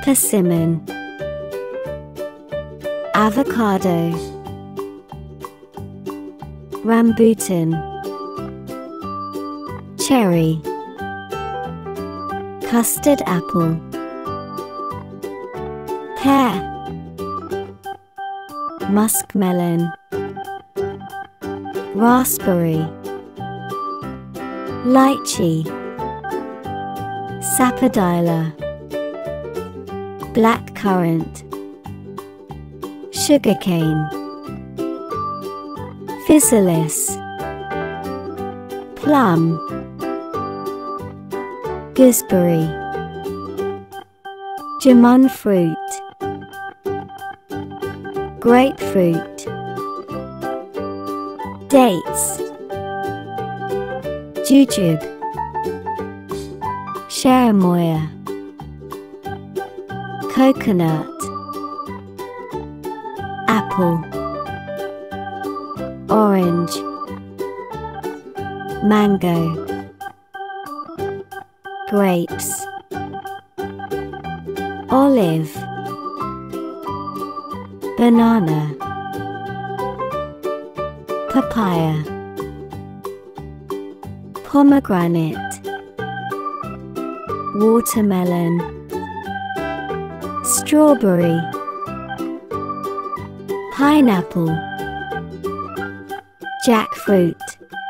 persimmon, avocado, rambutan, cherry, custard apple, pear, muskmelon, raspberry, lychee, sapodilla, blackcurrant, sugarcane, physalis, plum, gooseberry, jamon fruit, grapefruit, dates, jujube, cherimoya, coconut, apple, orange, mango, grapes, olive, banana, papaya, pomegranate, watermelon, strawberry, pineapple, jackfruit,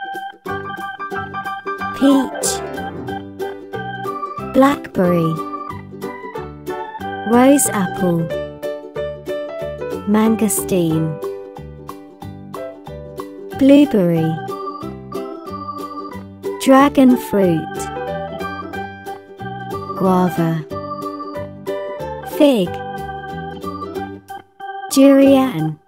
peach, blackberry, rose apple, mangosteen, blueberry, dragon fruit, guava, fig, durian,